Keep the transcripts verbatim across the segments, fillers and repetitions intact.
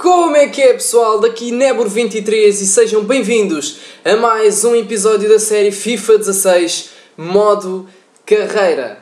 Como é que é, pessoal? Daqui Nebur vinte e três e sejam bem-vindos a mais um episódio da série FIFA dezasseis Modo Carreira.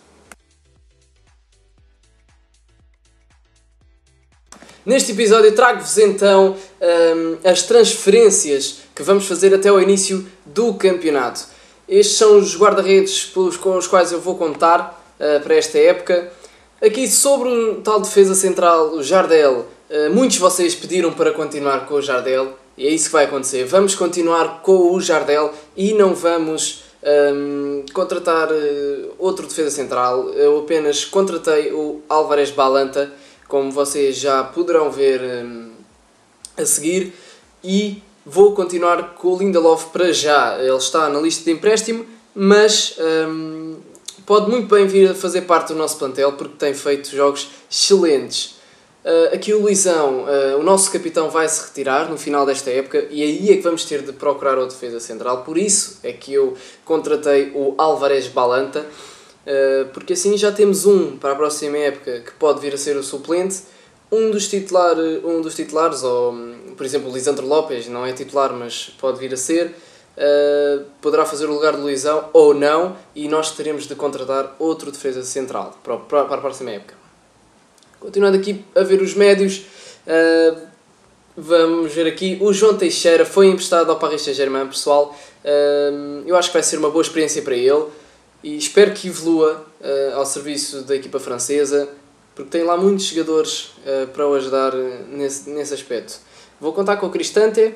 Neste episódio trago-vos então um, as transferências que vamos fazer até ao início do campeonato. Estes são os guarda-redes com os quais eu vou contar uh, para esta época. Aqui sobre o tal defesa central, o Jardel, uh, muitos de vocês pediram para continuar com o Jardel e é isso que vai acontecer. Vamos continuar com o Jardel e não vamos um, contratar uh, outro defesa central. Eu apenas contratei o Álvares Balanta, como vocês já poderão ver um, a seguir, e vou continuar com o Lindelof para já. Ele está na lista de empréstimo, mas um, pode muito bem vir a fazer parte do nosso plantel porque tem feito jogos excelentes. Uh, aqui o Luizão, uh, o nosso capitão, vai se retirar no final desta época e aí é que vamos ter de procurar outro defesa central. Por isso é que eu contratei o Álvares Balanta, uh, porque assim já temos um para a próxima época que pode vir a ser o suplente. Um dos, titular, um dos titulares, ou por exemplo o Lisandro Lopes, não é titular mas pode vir a ser, uh, poderá fazer o lugar do Luizão ou não, e nós teremos de contratar outro defesa central para, para, para a próxima época. Continuando aqui a ver os médios, uh, vamos ver aqui, o João Teixeira foi emprestado ao Paris Saint-Germain, pessoal. Uh, eu acho que vai ser uma boa experiência para ele e espero que evolua uh, ao serviço da equipa francesa, porque tem lá muitos jogadores uh, para o ajudar nesse, nesse aspecto. Vou contar com o Cristante,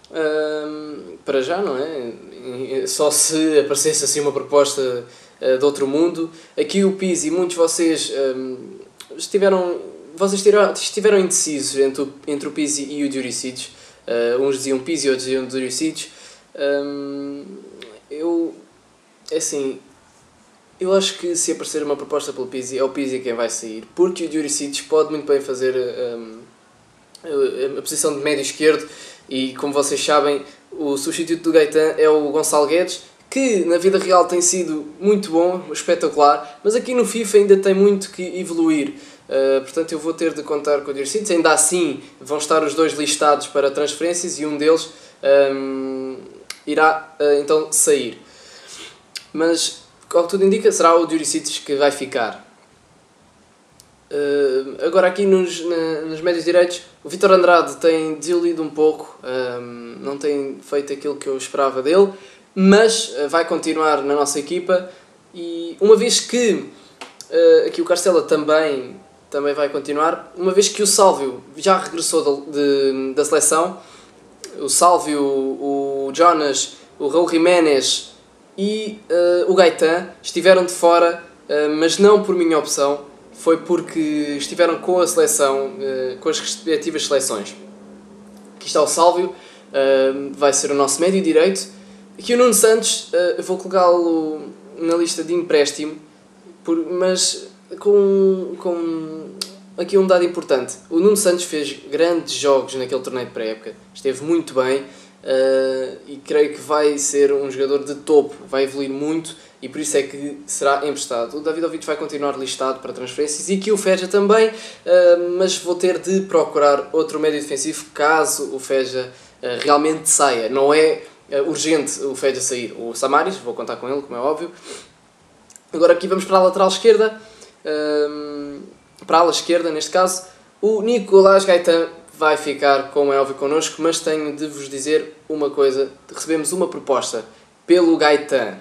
uh, para já, não é? Só se aparecesse assim uma proposta uh, de outro mundo. Aqui o Pizzi, muitos de vocês um, estiveram, vocês estiveram, estiveram indecisos entre o, entre o Pizzi e o Juricic. Uh, uns diziam Pizzi, outros diziam Juricic. Um, eu, é assim... Eu acho que se aparecer uma proposta pelo Pizzi, é o Pizzi quem vai sair, porque o Juricic pode muito bem fazer um, a, a posição de médio esquerdo e, como vocês sabem, o substituto do Gaetan é o Gonçalo Guedes, que na vida real tem sido muito bom, espetacular, mas aqui no FIFA ainda tem muito que evoluir. Uh, portanto, eu vou ter de contar com o Juricic. Ainda assim, vão estar os dois listados para transferências e um deles um, irá uh, então sair. Mas... ao que tudo indica, será o Juricic que vai ficar. Uh, agora aqui nos, na, nos médios direitos, o Vítor Andrade tem desiludido um pouco, um, não tem feito aquilo que eu esperava dele, mas uh, vai continuar na nossa equipa, e uma vez que uh, aqui o Carcela também, também vai continuar, uma vez que o Sálvio já regressou de, de, da seleção, o Sálvio, o, o Jonas, o Raul Jiménez e uh, o Gaetan estiveram de fora, uh, mas não por minha opção, foi porque estiveram com a seleção, uh, com as respectivas seleções. Aqui está o Sálvio, uh, vai ser o nosso médio direito. Aqui o Nuno Santos, uh, eu vou colocá-lo na lista de empréstimo, por, mas com, com aqui um dado importante. O Nuno Santos fez grandes jogos naquele torneio de pré-época, esteve muito bem. Uh, e creio que vai ser um jogador de topo, vai evoluir muito e por isso é que será emprestado. O Davidovich vai continuar listado para transferências e aqui o Feja também, uh, mas vou ter de procurar outro médio defensivo caso o Feja uh, realmente saia. Não é uh, urgente o Feja sair. O Samaris, vou contar com ele, como é óbvio. Agora aqui vamos para a lateral esquerda, uh, para a ala esquerda neste caso, o Nicolás Gaetan vai ficar, como é óbvio, connosco, mas tenho de vos dizer uma coisa. Recebemos uma proposta pelo Gaetan.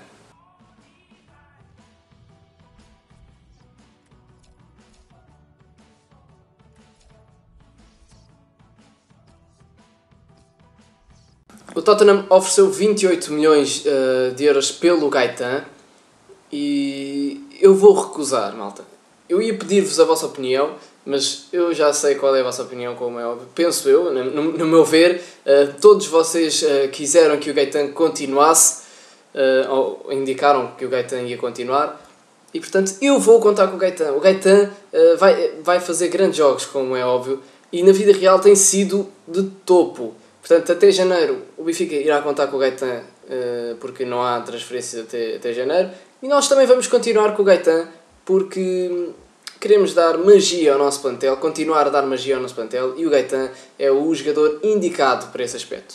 O Tottenham ofereceu vinte e oito milhões uh, de euros pelo Gaetan e eu vou recusar, malta. Eu ia pedir-vos a vossa opinião, mas eu já sei qual é a vossa opinião, como é óbvio. Penso eu, no, no meu ver, uh, todos vocês uh, quiseram que o Gaetan continuasse, uh, ou indicaram que o Gaetan ia continuar, e portanto eu vou contar com o Gaetan. O Gaetan uh, vai, vai fazer grandes jogos, como é óbvio, e na vida real tem sido de topo. Portanto, até janeiro o Benfica irá contar com o Gaetan, uh, porque não há transferências até, até janeiro, e nós também vamos continuar com o Gaetan, porque queremos dar magia ao nosso plantel, continuar a dar magia ao nosso plantel, e o Gaetan é o jogador indicado para esse aspecto.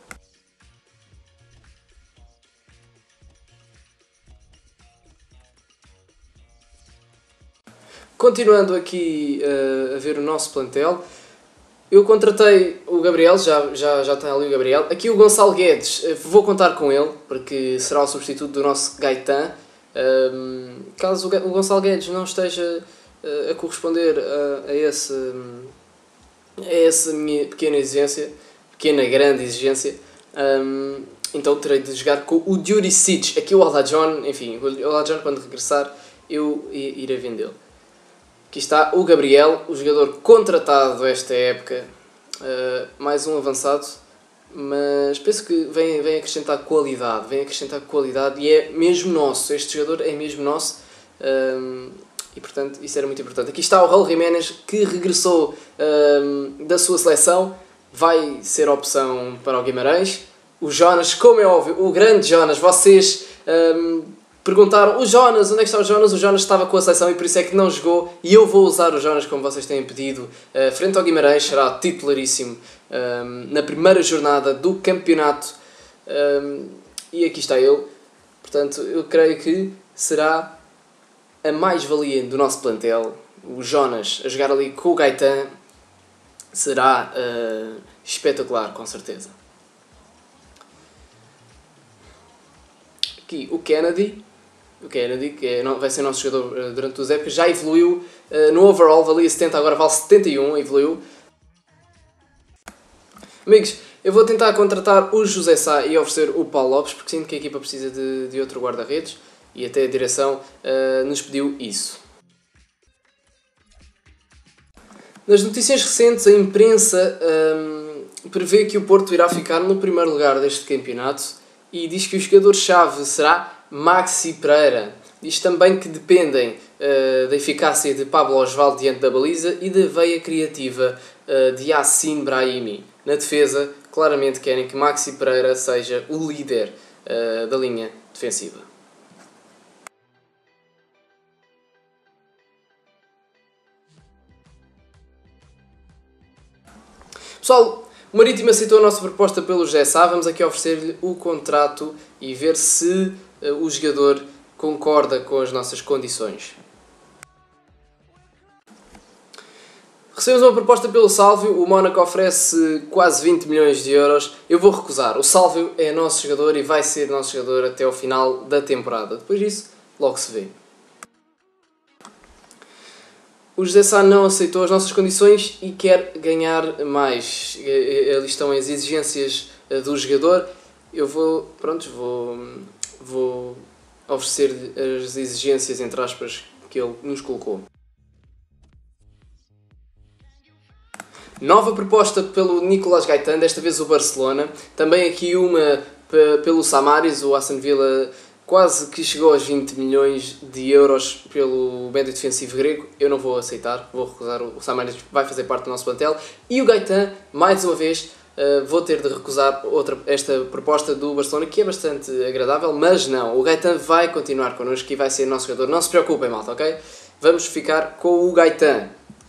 Continuando aqui uh, a ver o nosso plantel, eu contratei o Gabriel, já, já, já tem ali o Gabriel. Aqui o Gonçalo Guedes, uh, vou contar com ele, porque será o substituto do nosso Gaetan. Um, caso o Gonçalo Guedes não esteja uh, a corresponder a, a, esse, a essa minha pequena exigência, pequena grande exigência, um, então terei de jogar com o Juricic. Aqui o Alajon, enfim, o Alajon quando regressar eu irei vendê-lo. Aqui está o Gabriel, o jogador contratado esta época, uh, mais um avançado, mas penso que vem, vem acrescentar qualidade, vem acrescentar qualidade e é mesmo nosso, este jogador é mesmo nosso, um, e portanto isso era muito importante. Aqui está o Raul Jiménez, que regressou um, da sua seleção, vai ser opção para o Guimarães. O Jonas, como é óbvio, o grande Jonas, vocês... Um, perguntaram, o Jonas, onde é que está o Jonas? O Jonas estava com a seleção e por isso é que não jogou, e eu vou usar o Jonas como vocês têm pedido. Uh, frente ao Guimarães, será titularíssimo um, na primeira jornada do campeonato, um, e aqui está ele. Portanto, eu creio que será a mais-valia do nosso plantel. O Jonas a jogar ali com o Gaetan será uh, espetacular, com certeza. Aqui o Kennedy. O Kennedy, que é, vai ser nosso jogador uh, durante os épocas, já evoluiu uh, no overall, valia setenta, agora vale setenta e um, evoluiu. Amigos, eu vou tentar contratar o José Sá e oferecer o Paulo Lopes, porque sinto que a equipa precisa de, de outro guarda-redes, e até a direção uh, nos pediu isso. Nas notícias recentes, a imprensa um, prevê que o Porto irá ficar no primeiro lugar deste campeonato, e diz que o jogador-chave será Maxi Pereira. Diz também que dependem uh, da eficácia de Pablo Osvaldo diante da baliza e da veia criativa uh, de Yacine Brahimi. Na defesa, claramente querem que Maxi Pereira seja o líder uh, da linha defensiva. Pessoal, o Marítimo aceitou a nossa proposta pelo José Sá. Vamos aqui oferecer-lhe o contrato e ver se uh, o jogador concorda com as nossas condições. Recebemos uma proposta pelo Sálvio. O Mónaco oferece quase vinte milhões de euros. Eu vou recusar. O Sálvio é nosso jogador e vai ser nosso jogador até ao final da temporada. Depois disso, logo se vê. O José Sá não aceitou as nossas condições e quer ganhar mais. Ali estão as exigências do jogador. Eu vou, pronto, vou, vou oferecer-lhe as exigências, entre aspas, que ele nos colocou. Nova proposta pelo Nicolás Gaetan, desta vez o Barcelona. Também aqui uma pelo Samaris, o Aston Villa quase que chegou aos vinte milhões de euros pelo médio defensivo grego. Eu não vou aceitar, vou recusar. O Samaris vai fazer parte do nosso plantel. E o Gaetan, mais uma vez, uh, vou ter de recusar outra, esta proposta do Barcelona, que é bastante agradável, mas não. O Gaetan vai continuar connosco e vai ser nosso jogador. Não se preocupem, malta, ok? Vamos ficar com o Gaetan.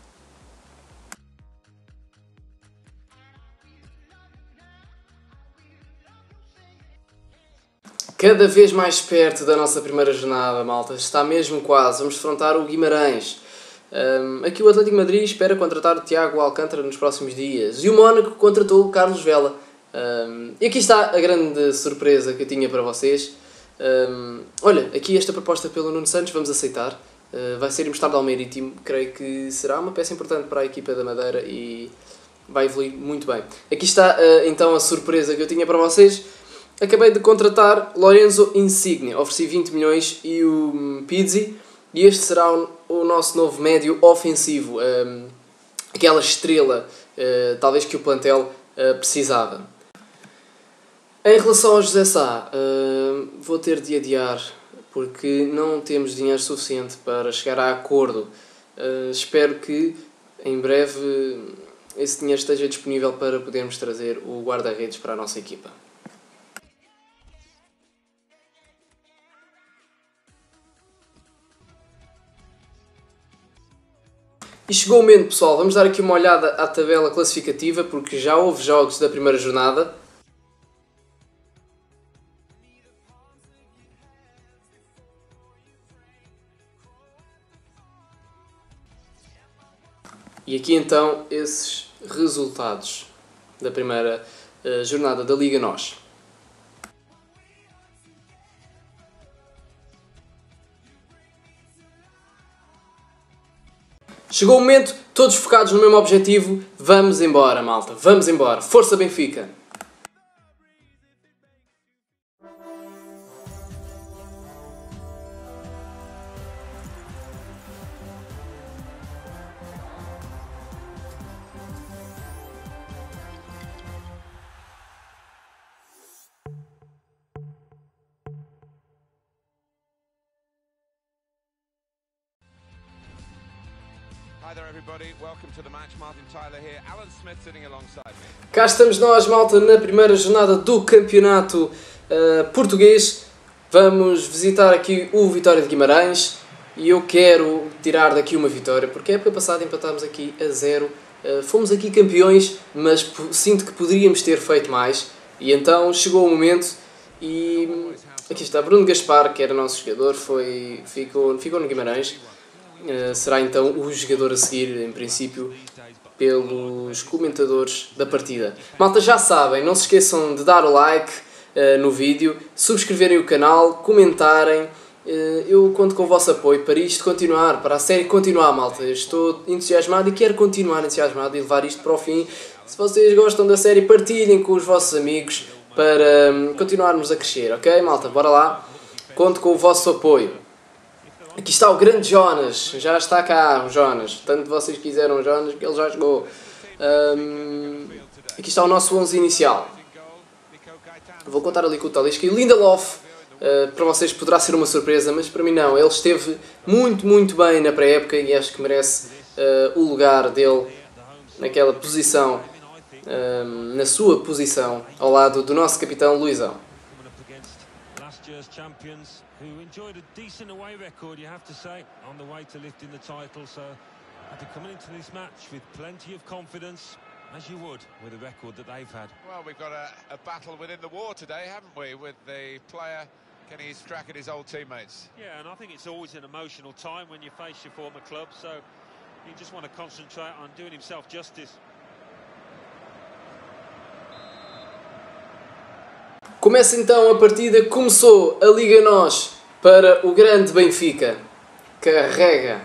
Cada vez mais perto da nossa primeira jornada, malta. Está mesmo quase. Vamos defrontar o Guimarães. Um, aqui o Atlético de Madrid espera contratar o Tiago Alcântara nos próximos dias. E o Mónaco contratou o Carlos Vela. Um, e aqui está a grande surpresa que eu tinha para vocês. Um, olha, aqui esta proposta pelo Nuno Santos, vamos aceitar. Uh, vai ser emprestado ao Marítimo. Creio que será uma peça importante para a equipa da Madeira e vai evoluir muito bem. Aqui está uh, então a surpresa que eu tinha para vocês. Acabei de contratar Lorenzo Insigne, ofereci vinte milhões, e o Pizzi, e este será o, o nosso novo médio ofensivo, um, aquela estrela, uh, talvez que o plantel uh, precisava. Em relação ao José Sá, uh, vou ter de adiar, porque não temos dinheiro suficiente para chegar a acordo. Uh, espero que em breve esse dinheiro esteja disponível para podermos trazer o guarda-redes para a nossa equipa. E chegou o momento, pessoal, vamos dar aqui uma olhada à tabela classificativa, porque já houve jogos da primeira jornada. E aqui então esses resultados da primeira uh, jornada da Liga Nós. Chegou o momento, todos focados no mesmo objetivo, vamos embora, malta, vamos embora. Força Benfica! Hi there everybody, welcome to the match. Martin Tyler here, Alan Smith sitting alongside me. Cá estamos nós, malta, na primeira jornada do campeonato uh, português. Vamos visitar aqui o Vitória de Guimarães e eu quero tirar daqui uma vitória, porque a época passada empatámos aqui a zero. Uh, fomos aqui campeões, mas sinto que poderíamos ter feito mais. E então chegou o momento e aqui está Bruno Gaspar, que era nosso jogador, foi, ficou, ficou no Guimarães. Uh, será então o jogador a seguir, em princípio, pelos comentadores da partida. Malta, já sabem, não se esqueçam de dar o like uh, no vídeo, subscreverem o canal, comentarem. Uh, eu conto com o vosso apoio para isto continuar, para a série continuar, malta. Eu estou entusiasmado e quero continuar entusiasmado e levar isto para o fim. Se vocês gostam da série, partilhem com os vossos amigos para um, continuarmos a crescer, ok, malta? Bora lá, conto com o vosso apoio. Aqui está o grande Jonas, já está cá o Jonas, tanto vocês quiseram o Jonas que ele já chegou. Um, aqui está o nosso onze inicial. Vou contar ali com o Talisca e Lindelof, uh, para vocês poderá ser uma surpresa, mas para mim não. Ele esteve muito, muito bem na pré-época e acho que merece uh, o lugar dele naquela posição, um, na sua posição, ao lado do nosso capitão Luizão. Champions who enjoyed a decent away record, you have to say, on the way to lifting the title, so had to come into this match with plenty of confidence, as you would with a record that they've had. Well, we've got a, a battle within the war today, haven't we, with the player getting his track at his old teammates. Yeah, and I think it's always an emotional time when you face your former club, so you just want to concentrate on doing himself justice. Começa então a partida, começou a Liga Nós para o grande Benfica. Carrega.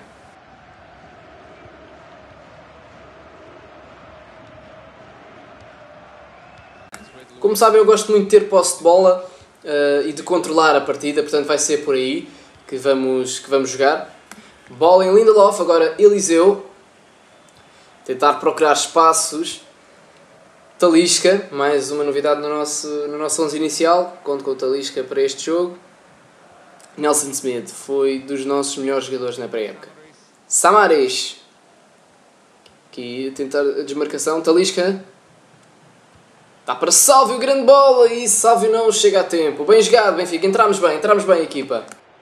Como sabem, eu gosto muito de ter posse de bola uh, e de controlar a partida, portanto vai ser por aí que vamos, que vamos jogar. Bola em Lindelof, agora Eliseu. Tentar procurar espaços. Talisca, mais uma novidade no nosso, no nosso onze inicial, conto com o Talisca para este jogo. Nelson Semedo foi dos nossos melhores jogadores na pré-época. Samaris, aqui a tentar a desmarcação, Talisca, está para Sálvio, grande bola, e Sálvio não chega a tempo. Bem jogado, Benfica, entramos bem, entramos bem, equipa.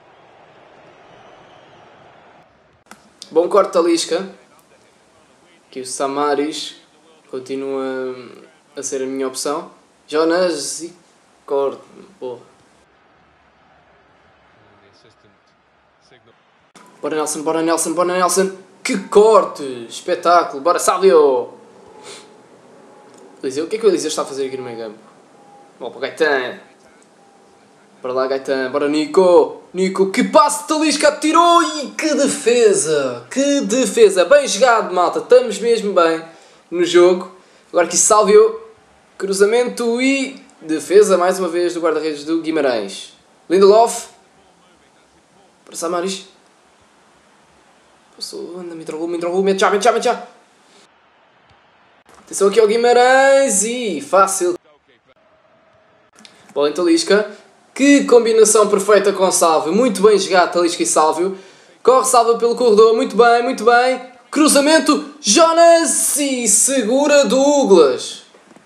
Bom corte, Talisca. Aqui o Samaris continua a ser a minha opção. Jonas e corte. Boa. Bora Nelson, bora Nelson, bora Nelson. Que corte! Espetáculo. Bora Sálvio. Eliseu, o que é que o Eliseu está a fazer aqui no meio campo? Bom, para o Gaetan. Bora lá Gaetan, bora Nico. Nico, que passe de Talisca, tirou e que defesa. Que defesa. Bem jogado, malta. Estamos mesmo bem no jogo. Agora aqui Sálvio, cruzamento e defesa mais uma vez do guarda-redes do Guimarães. Lindelof, para Samaris. Passou, anda, me entregou, me entregou, mete já, mete já, mete já. Atenção aqui ao Guimarães e fácil. Bola em Talisca. Que combinação perfeita com Sálvio. Muito bem jogado Talisca e Sálvio. Corre Sálvio pelo corredor, muito bem, muito bem. Cruzamento, Jonas e segura Douglas.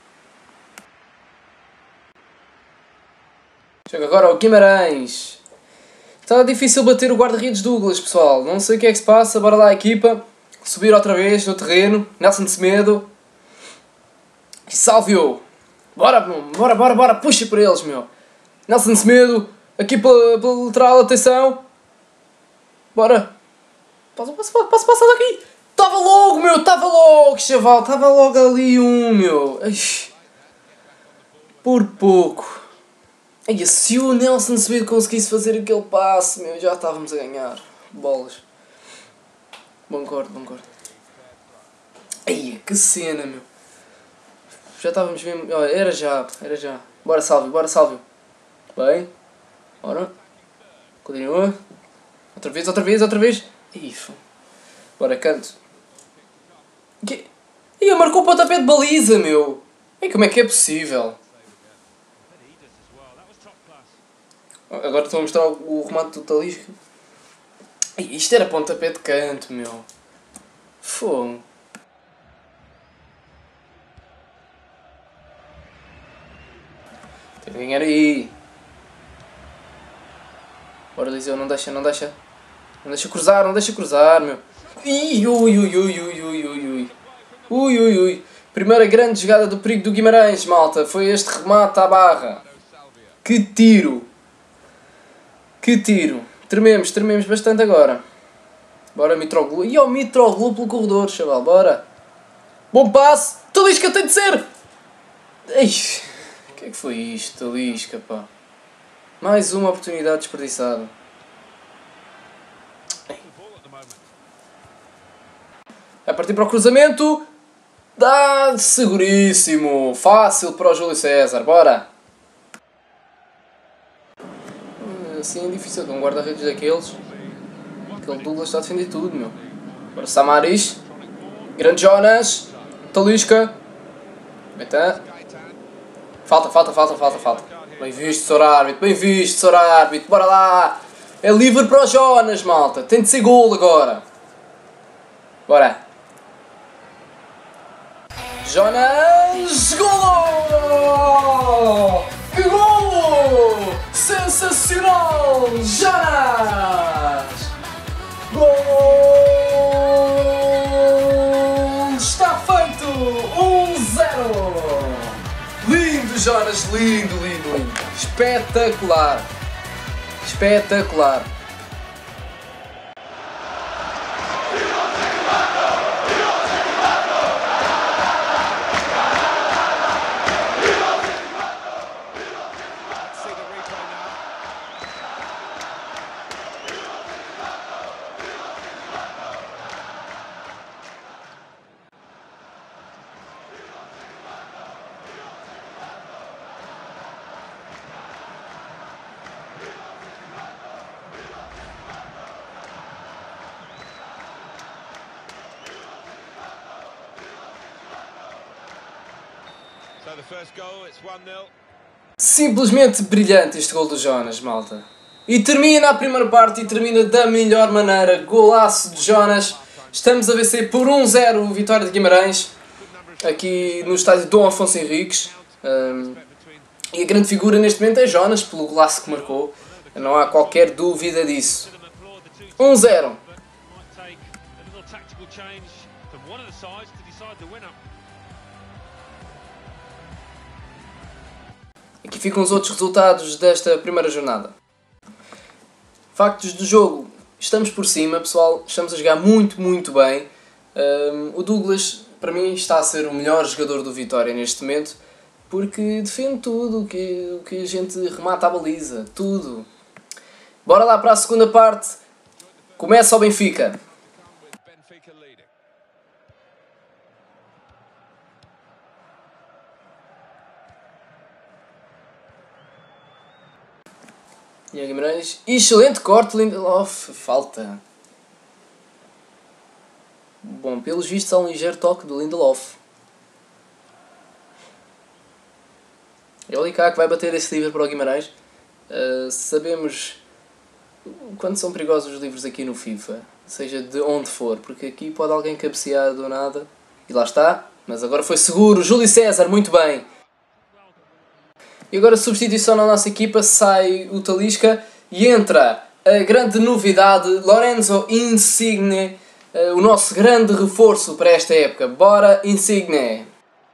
Chega agora ao Guimarães. Está difícil bater o guarda-redes Douglas, pessoal. Não sei o que é que se passa. Bora lá, equipa. subir outra vez no terreno. Nelson Semedo. E Sálvio. Bora, bora, bora, bora. Puxa por eles, meu. Nelson Semedo. Aqui pela, pela lateral, atenção. Bora. Posso, posso, posso passar daqui. Estava logo, meu. Estava logo, chaval. Estava logo ali um, meu. Ai. Por pouco. Ai, se o Nelson Semedo conseguisse fazer aquele passe, meu, já estávamos a ganhar. Bolas. Bom corte, bom corte. Ai, que cena, meu. Já estávamos mesmo... Olha, era já, era já. Bora, Sálvio, bora, Sálvio. Bem. Bora. Continua. Outra vez, outra vez, outra vez. Ih, bora, canto. Que... Ih, marcou o pontapé de baliza, meu. Ei, como é que é possível? Agora estou a mostrar o remate do Talisca. Isto era pontapé de canto, meu. Fogo. Tem que ganhar aí. Bora, Eliseu, não deixa, não deixa. Não deixa cruzar, não deixa cruzar, meu. Ui, ui, ui, ui, ui, ui, ui. Ui, ui, ui. Primeira grande jogada do perigo do Guimarães, malta. Foi este remate à barra. Que tiro. Que tiro. Trememos, trememos bastante agora. Bora, Mitroglou. E ao Mitroglou pelo corredor, chaval. Bora. Bom passe. Talisca tem de ser. Ei, o que é que foi isto, Talisca, pá? Mais uma oportunidade desperdiçada. Vai partir para o cruzamento. Dá seguríssimo. Fácil para o Júlio César. Bora. Assim é difícil com um guarda-redes daqueles. Aquele Douglas está a defender tudo, meu. Agora Samaris. Grande Jonas. Talisca. Betan. Falta, falta, falta, falta, falta. Bem visto, senhor árbitro. Bem visto, senhor árbitro. Bora lá. É livre para o Jonas, malta. Tem de ser gol agora. Bora. Jonas. Gol! Que gol! Sensacional! Jonas! Gol! Está feito! um zero! Lindo, Jonas! Lindo, lindo, lindo! Espetacular! Espetacular! Simplesmente brilhante este gol do Jonas, malta. E termina a primeira parte e termina da melhor maneira. Golaço de Jonas. Estamos a vencer por um zero vitória de Guimarães. Aqui no estádio Dom Afonso Henriques. Um, e a grande figura neste momento é Jonas, pelo golaço que marcou. Não há qualquer dúvida disso. um zero. Aqui ficam os outros resultados desta primeira jornada. Factos do jogo. Estamos por cima, pessoal. Estamos a jogar muito, muito bem. Um, o Douglas, para mim, está a ser o melhor jogador do Vitória neste momento, porque defende tudo o que, o que a gente remata à baliza. Tudo. Bora lá para a segunda parte. Começa o Benfica. E a Guimarães, excelente corte, Lindelof, falta. Bom, pelos vistos há um ligeiro toque do Lindelof. É o Licá que vai bater esse livro para o Guimarães. Uh, sabemos quanto são perigosos os livros aqui no FIFA, seja de onde for, porque aqui pode alguém cabecear do nada. E lá está, mas agora foi seguro, Júlio César, muito bem. E agora, substituição na nossa equipa, sai o Talisca e entra a grande novidade, Lorenzo Insigne, uh, o nosso grande reforço para esta época. Bora, Insigne!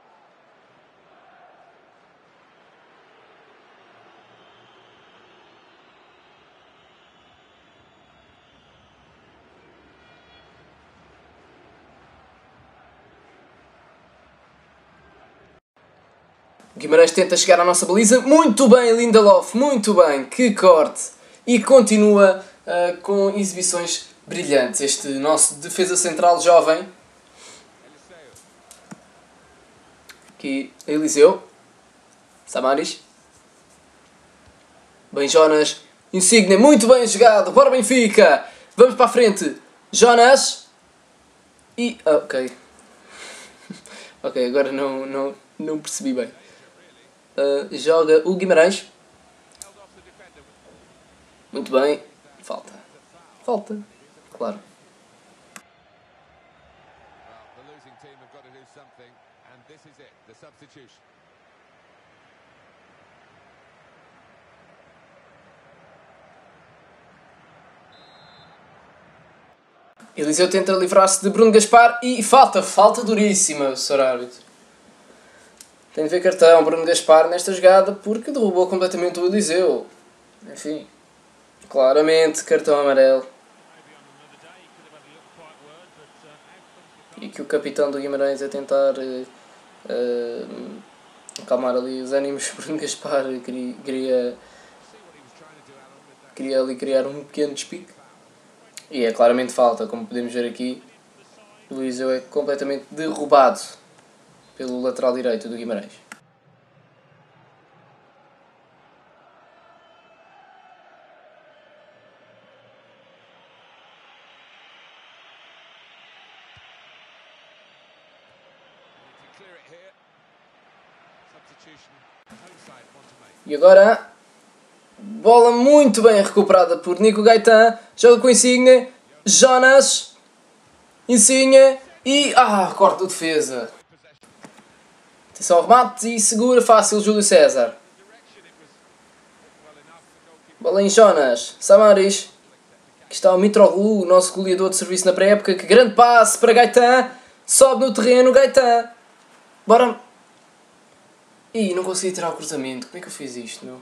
Guimarães tenta chegar à nossa baliza. Muito bem, Lindelof. Muito bem. Que corte. E continua uh, com exibições brilhantes. Este nosso defesa central jovem. Aqui, Eliseu. Samaris. Bem, Jonas. Insigne. Muito bem jogado. Bora, Benfica. Vamos para a frente. Jonas. E... Ah, ok. Ok, agora não, não, não percebi bem. Uh, joga o Guimarães. Muito bem. Falta. Falta. Claro. Eliseu tenta livrar-se de Bruno Gaspar e falta. Falta duríssima, senhor árbitro. Tem de ver cartão, Bruno Gaspar, nesta jogada, porque derrubou completamente o Eliseu. Enfim, claramente, cartão amarelo. E aqui o capitão do Guimarães a tentar uh, uh, acalmar ali os ânimos. Bruno Gaspar queria, queria, queria ali criar um pequeno despique. E é claramente falta, como podemos ver aqui. O Eliseu é completamente derrubado pelo lateral direito do Guimarães. E agora, bola muito bem recuperada por Nico Gaetan. Joga com Insigne. Jonas. Insigne. E... Ah, corta o defesa. Atenção ao remate e segura fácil Júlio César. Bola em Jonas. Samaris. Aqui está o Mitroglou, o nosso goleador de serviço na pré-época. Que grande passe para Gaetan. Sobe no terreno Gaetan. Bora. Ih, não consegui tirar o cruzamento. Como é que eu fiz isto, meu?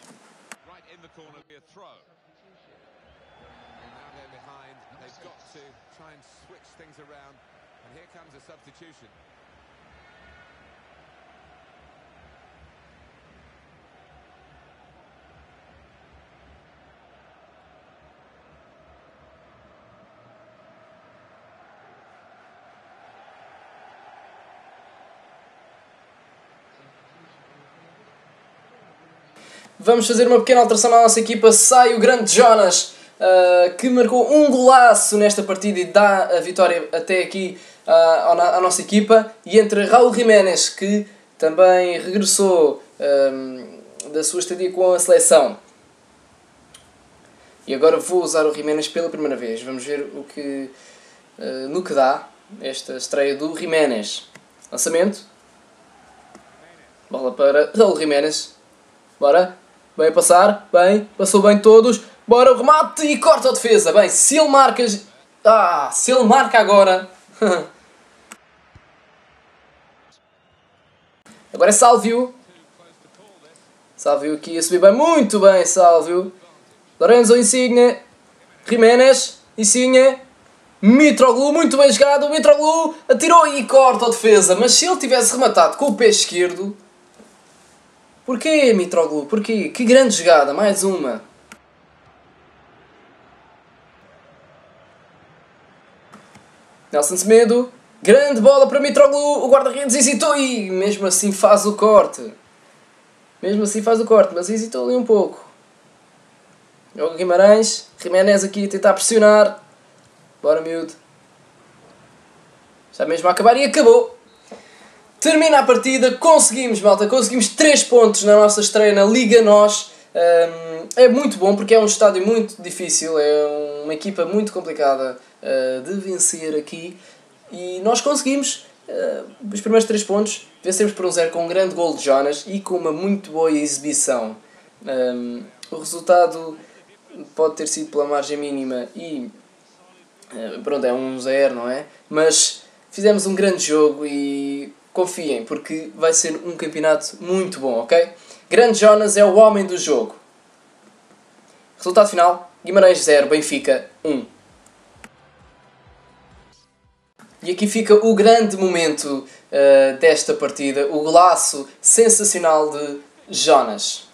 Vamos fazer uma pequena alteração na nossa equipa. Sai o grande Jonas, uh, que marcou um golaço nesta partida e dá a vitória até aqui uh, à nossa equipa. E entra Raul Jiménez, que também regressou um, da sua estadia com a seleção. E agora vou usar o Jiménez pela primeira vez. Vamos ver o que, uh, no que dá esta estreia do Jiménez. Lançamento. Bola para Raul Jiménez. Bora. Bem a passar. Bem. Passou bem todos. Bora o remate e corta a defesa. Bem, se ele marca... Ah, se ele marca agora... Agora é Sálvio. Sálvio aqui a subir bem. Muito bem, Sálvio. Lorenzo Insigne. Jiménez. Insigne. Mitroglou. Muito bem jogado. Mitroglou atirou e corta a defesa. Mas se ele tivesse rematado com o pé esquerdo... Porquê, Mitroglou? Porquê? Que grande jogada. Mais uma. Nelson Semedo. Grande bola para Mitroglou. O guarda-redes hesitou e mesmo assim faz o corte. Mesmo assim faz o corte, mas hesitou ali um pouco. Joga Guimarães. Jiménez aqui a tentar pressionar. Bora, miúdo. Já mesmo a acabar e acabou. Termina a partida, conseguimos, malta, conseguimos três pontos na nossa estreia na Liga Nós. Um, é muito bom porque é um estádio muito difícil, é uma equipa muito complicada uh, de vencer aqui. E nós conseguimos uh, os primeiros três pontos, vencemos por um zero com um grande gol de Jonas e com uma muito boa exibição. Um, o resultado pode ter sido pela margem mínima e Pronto, é um zero, não é? Mas fizemos um grande jogo e confiem, porque vai ser um campeonato muito bom, ok? Grande Jonas é o homem do jogo. Resultado final, Guimarães zero, Benfica um. E aqui fica o grande momento uh, desta partida, o golaço sensacional de Jonas.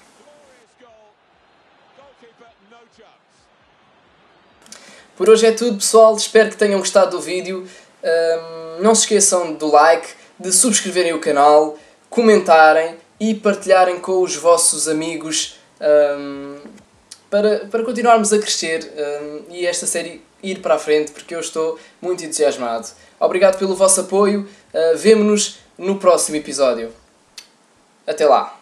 Por hoje é tudo, pessoal. Espero que tenham gostado do vídeo. Um, não se esqueçam do like, de subscreverem o canal, comentarem e partilharem com os vossos amigos um, para, para continuarmos a crescer um, e esta série ir para a frente, porque eu estou muito entusiasmado. Obrigado pelo vosso apoio. Uh, Vemo-nos no próximo episódio. Até lá!